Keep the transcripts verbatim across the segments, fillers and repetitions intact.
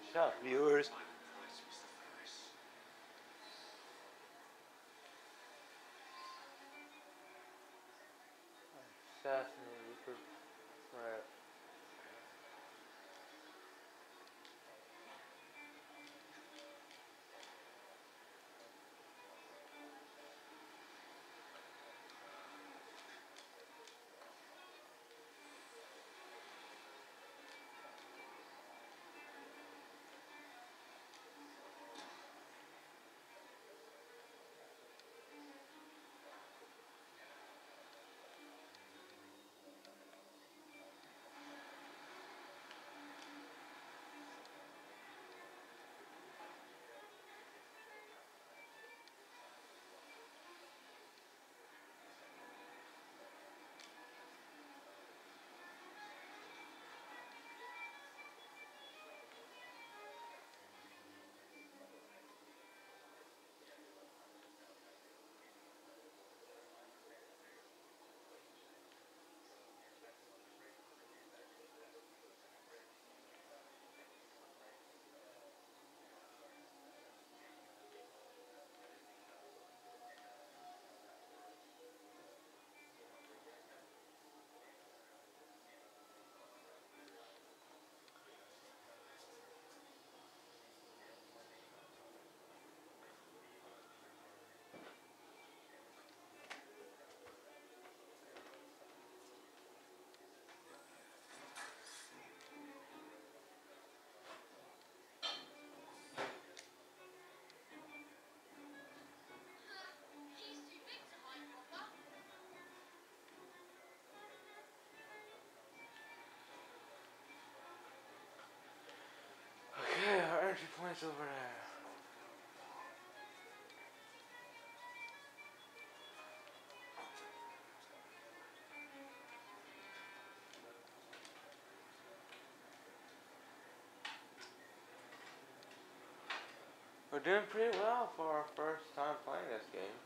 Shut up, viewers. Assassinated for right. Okay, our entry point's over there. We're doing pretty well for our first time playing this game.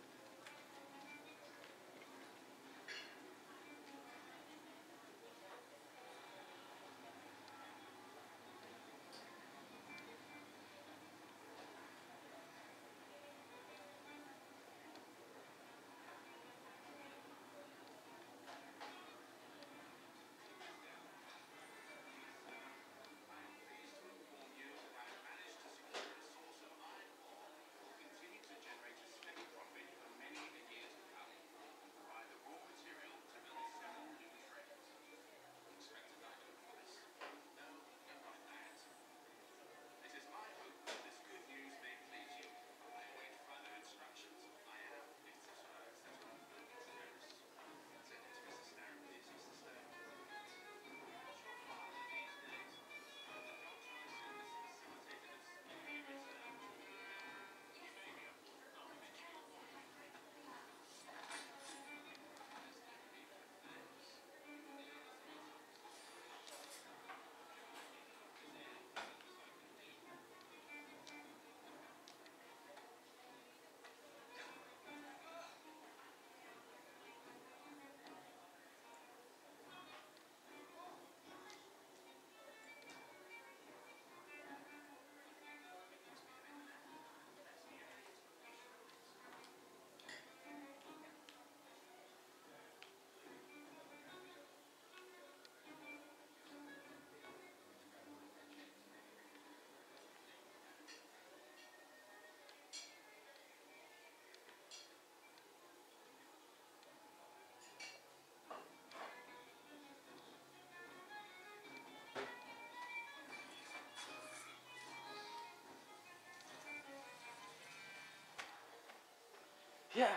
Yeah.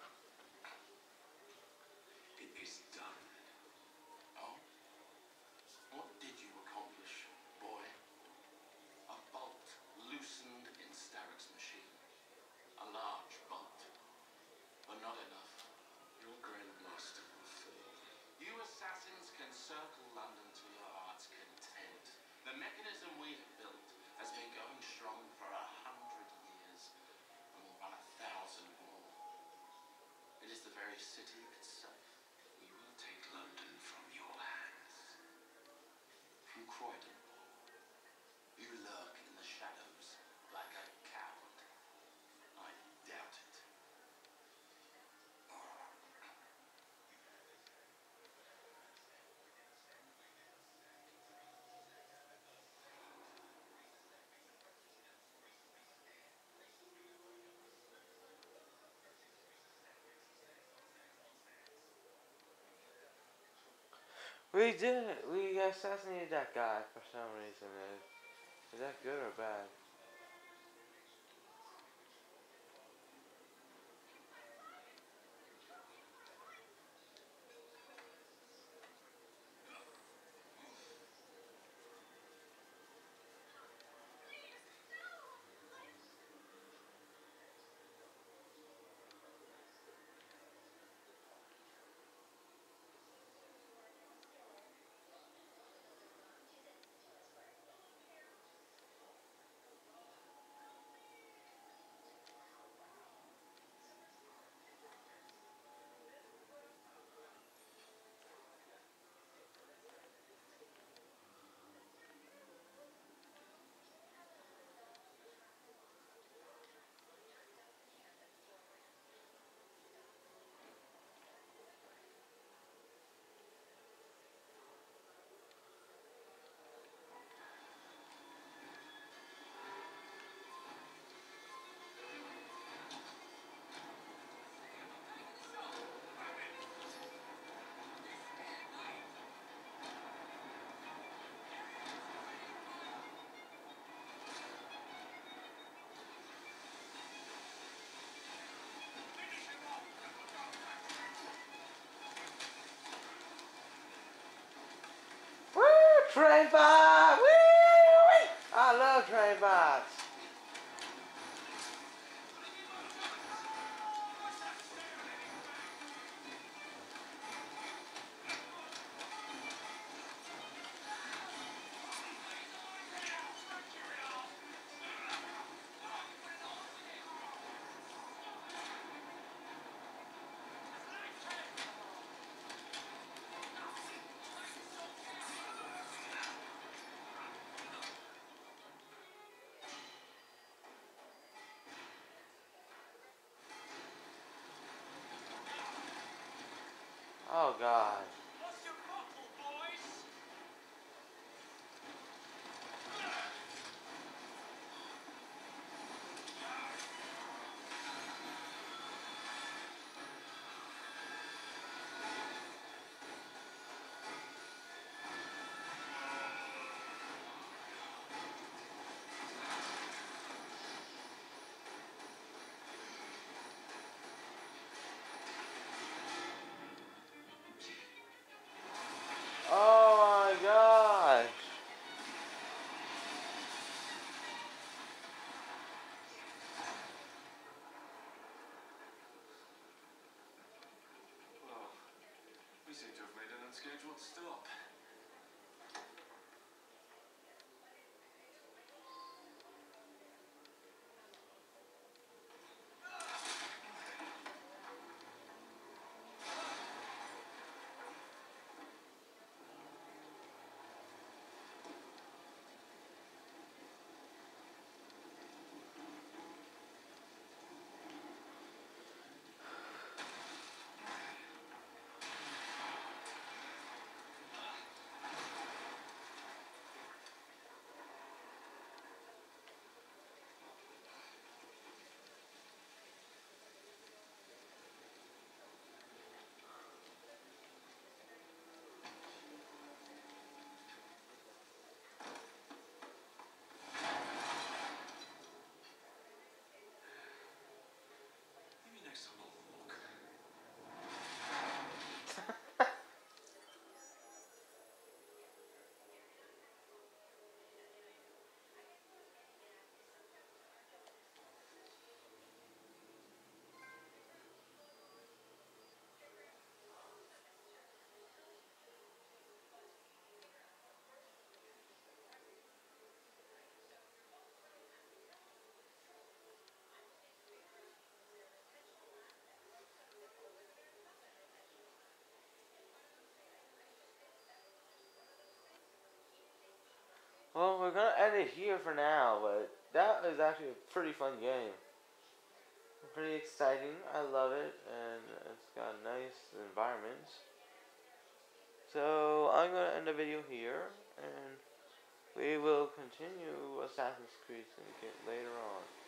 It is done. Oh? What did you accomplish, boy? A bolt loosened in Starrick's machine. A large bolt. But not enough. Your Grandmaster will fail. You assassins can circle London to your heart's content. The mechanism we have built has been going strong for a hundred years. And will run a thousand more. It is the very city itself. We will take London from your hands. From Croydon, you lurk in the We did. We assassinated that guy for some reason. Is that good or bad? Woo! Train bot! Woo! I love train bots. Oh God. Oh my gosh. Well, we seem to have made an unscheduled stop. Maybe next time I'll walk. Well, we're gonna end it here for now, but that is actually a pretty fun game. Pretty exciting. I love it, and it's got nice environments. So I'm gonna end the video here, and we will continue Assassin's Creed Syndicate later on.